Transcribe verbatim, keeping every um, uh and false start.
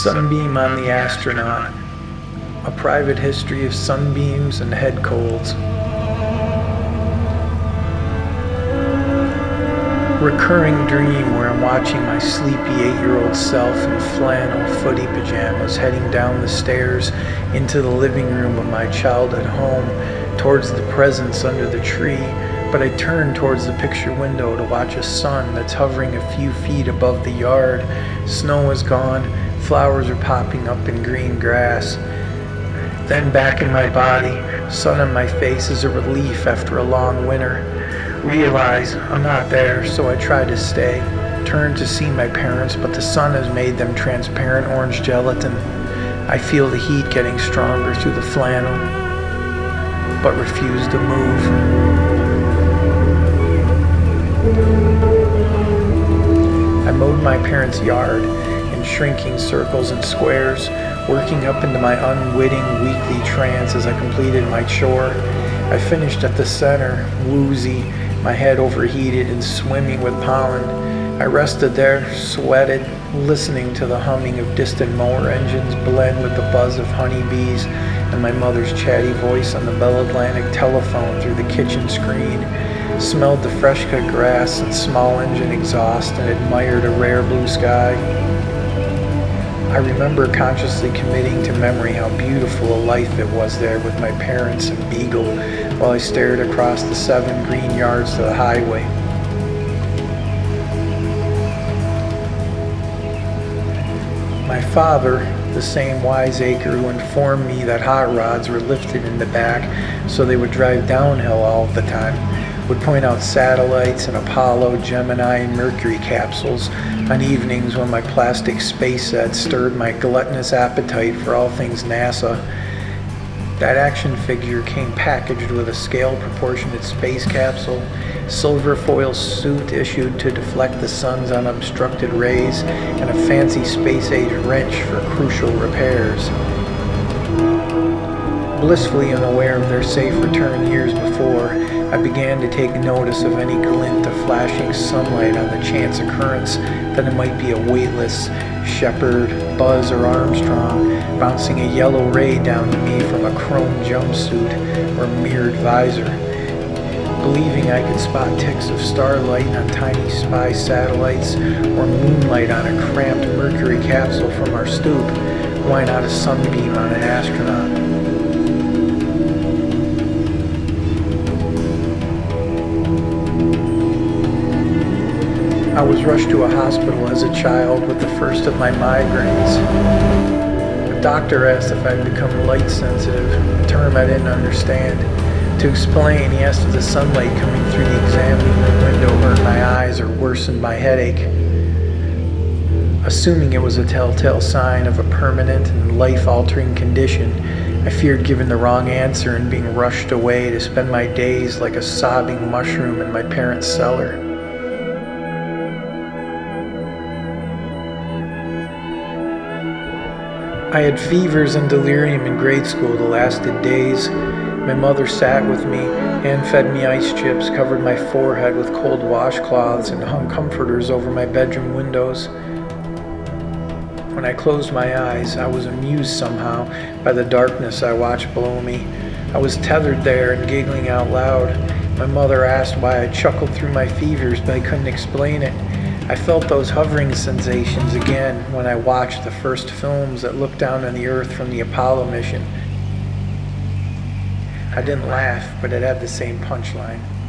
Sunbeam on the Astronaut, a private history of sunbeams and head colds. Recurring dream where I'm watching my sleepy eight-year-old self in flannel footy pajamas heading down the stairs into the living room of my childhood home towards the presents under the tree, but I turn towards the picture window to watch a sun that's hovering a few feet above the yard. Snow is gone, flowers are popping up in green grass. Then back in my body, sun on my face is a relief after a long winter. Realize I'm not there, so I try to stay. Turn to see my parents, but the sun has made them transparent orange gelatin. I feel the heat getting stronger through the flannel, but refuse to move. I mowed my parents' yard in shrinking circles and squares, working up into my unwitting weekly trance as I completed my chore. I finished at the center, woozy, my head overheated and swimming with pollen. I rested there, sweated, listening to the humming of distant mower engines blend with the buzz of honeybees and my mother's chatty voice on the Bell Atlantic telephone through the kitchen screen. Smelled the fresh-cut grass and small engine exhaust and admired a rare blue sky. I remember consciously committing to memory how beautiful a life it was there with my parents and Beagle while I stared across the seven green yards to the highway. My father, the same wiseacre who informed me that hot rods were lifted in the back so they would drive downhill all the time, would point out satellites and Apollo, Gemini, and Mercury capsules on evenings when my plastic space set stirred my gluttonous appetite for all things NASA. That action figure came packaged with a scale-proportionate space capsule, silver foil suit issued to deflect the sun's unobstructed rays, and a fancy space-age wrench for crucial repairs. Blissfully unaware of their safe return years before, I began to take notice of any glint of flashing sunlight on the chance occurrence that it might be a weightless Shepard, Buzz, or Armstrong bouncing a yellow ray down to me from a chrome jumpsuit or mirrored visor. Believing I could spot ticks of starlight on tiny spy satellites or moonlight on a cramped Mercury capsule from our stoop, why not a sunbeam on an astronaut? I was rushed to a hospital as a child with the first of my migraines. The doctor asked if I'd become light sensitive, a term I didn't understand. To explain, he asked if the sunlight coming through the examining room window hurt my eyes or worsened my headache. Assuming it was a telltale sign of a permanent and life-altering condition, I feared giving the wrong answer and being rushed away to spend my days like a sobbing mushroom in my parents' cellar. I had fevers and delirium in grade school that lasted days. My mother sat with me, hand-fed me ice chips, covered my forehead with cold washcloths, and hung comforters over my bedroom windows. When I closed my eyes, I was amused somehow by the darkness I watched below me. I was tethered there and giggling out loud. My mother asked why I chuckled through my fevers, but I couldn't explain it. I felt those hovering sensations again when I watched the first films that looked down on the Earth from the Apollo mission. I didn't laugh, but it had the same punchline.